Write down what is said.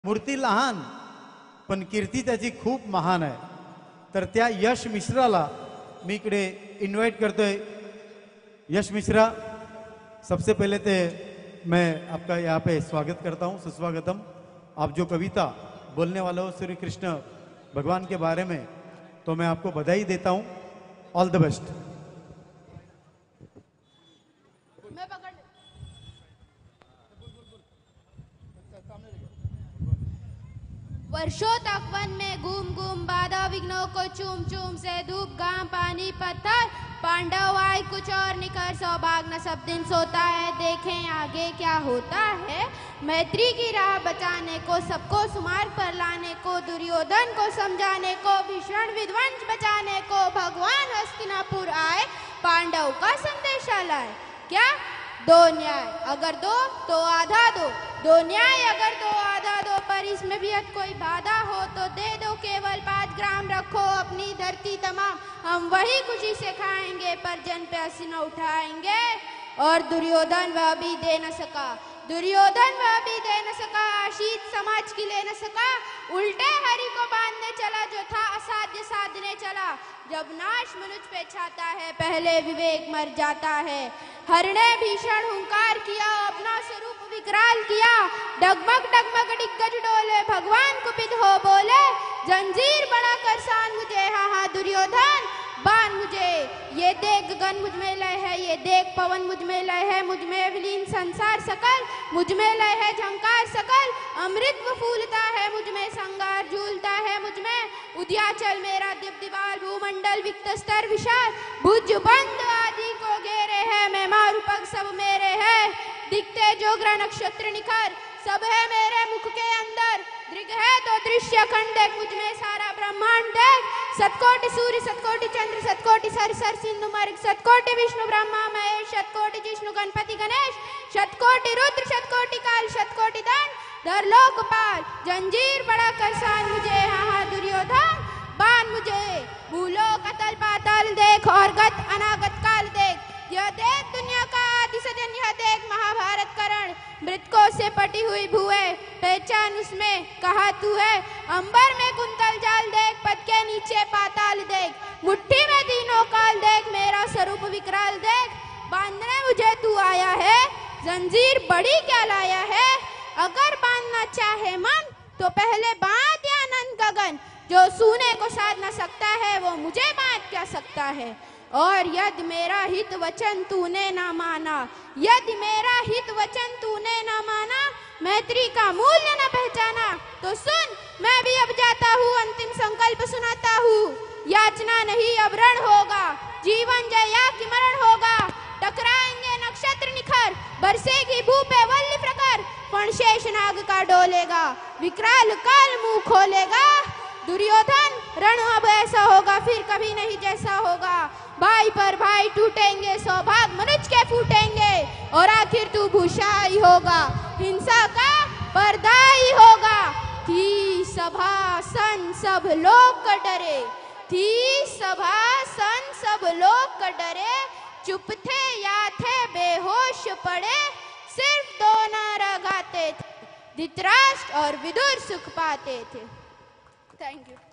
मूर्ती लहान पण कीर्ती त्याची खूप महान आहे। तर त्या यश मिश्राला मी इकडे इनवाइट करतोय। यश मिश्रा, सबसे पहले तो मैं आपका यहाँ पे स्वागत करता हूँ, सुस्वागतम। आप जो कविता बोलने वाले हो श्री कृष्ण भगवान के बारे में, तो मैं आपको बधाई देता हूँ। All the best. वर्षों तक वन में घूम घूम बाधा विघ्नों को चूम चूम से धूप घाम पानी पत्थर पांडव आए कुछ और निकर सौभाग्य न सब दिन सोता है। देखें आगे क्या होता है। मैत्री की राह बचाने को, सबको सुमार्ग पर लाने को, दुर्योधन को समझाने को, भीषण विध्वंस बचाने को भगवान हस्तिनापुर आए, पांडव का संदेशा लाए। क्या? दो न्याय अगर दो तो आधा दो, दो न्याय अगर दो आधा दो, पर इसमें भी कोई बाधा हो तो दे दो केवल 5 ग्राम। रखो अपनी धरती तमाम, हम वही खुशी से खाएंगे, पर जन पे पसीना उठाएंगे। और दुर्योधन वह भी दे न सका, दुर्योधन वह भी दे न सका, आशीष समाज की ले न सका। उल्टे हरि को बांधने चला, जो था असाध्य साधने चला। जब नाश मनुष्य पे छाता है, पहले विवेक मर जाता है। हर ने भीषण हुंकार किया, अपना स्वरूप विकराल किया। डगमग डगमग दिग्गज डोले, भगवान कुपित हो बोले, जंजीर बना कर सान मुझे, हाँ हाँ दुर्योधन बांध मुझे। ये देख गगन मुझ में लय है, ये देख पवन मुझ में लय है, मुझ में विलीन संसार सकल, मुझ में लय है झंकार सकल। अमृत फूलता है मुझ में, संगार झूलता है मुझ में। उद्याचल मेरा दिव्यवाल, भूमंडल विक्त स्तर विशाल, भुज बंद आदि को घेरे है, मैं मारू पग सब मेरे है। दिखते जो ग्रह नक्षत्र निखर, सब है मेरे मुख के अंदर। दृग है तो दृश्य खंड देख, मुझ में सारा ब्रह्मांड देख। सतकोटि सूर्य सतकोटि चंद्र सतकोटि सर सर सिंधु मर्ग, सतकोटि विष्णु ब्रह्मा महेश, शतकोटि जिष्णु गणपति गणेश, शतकोटि रुद्र शतकोटि काल, शतकोटि दंड धर लोकपाल। जंजीर बड़ा कर सान मुझे, हाँ हाँ दुर्योधन बांध मुझे। भूलोक अतल पाताल देख, और गत अनागत काल देख। यह देख दुनिया का आदि सजन, यह देख महाभारत करण। मृतकों से पटी हुई भुए, पहचान उसमें कहा तू है। अंबर में कुंतल जाल देख, पद के नीचे पाताल देख। मुट्ठी में तीनों काल देख, मेरा स्वरूप विकराल देख। बांधने मुझे तू आया है, जंजीर बड़ी क्या लाया है। अगर बांधना चाहे मन तो पहले बांध या अनंत गगन। जो सूने को साध न सकता है, वो मुझे बांध क्या सकता है। और यदि मेरा हित वचन तूने ना माना, यदि मेरा हित वचन तूने ना माना, मैत्री का मूल्य न पहचाना, तो सुन मैं भी अब जाता हूँ, अंतिम संकल्प सुनाता हूँ। याचना नहीं अब रण होगा, जीवन जय या कि मरण होगा। टकराएंगे नक्षत्र निखर, बरसेगी भू पे वल्ली प्रखर। पण शेष नाग का डोलेगा, विकराल काल मुंह खोलेगा। दुर्योधन रण अब ऐसा होगा, फिर कभी नहीं जैसा होगा। भाई पर भाई टूटेंगे, सौभाग्य मनुष्य के फूटेंगे, और आखिर तू भूषाई होगा, हिंसा का पर्दाई होगा। थी सभा सन सब लोग डरे, थी सभा सन सब लोग डरे। चुप थे या थे बेहोश पड़े, सिर्फ 2 नारा गाते थे, धृतराष्ट्र और विदुर सुख पाते थे। Thank you.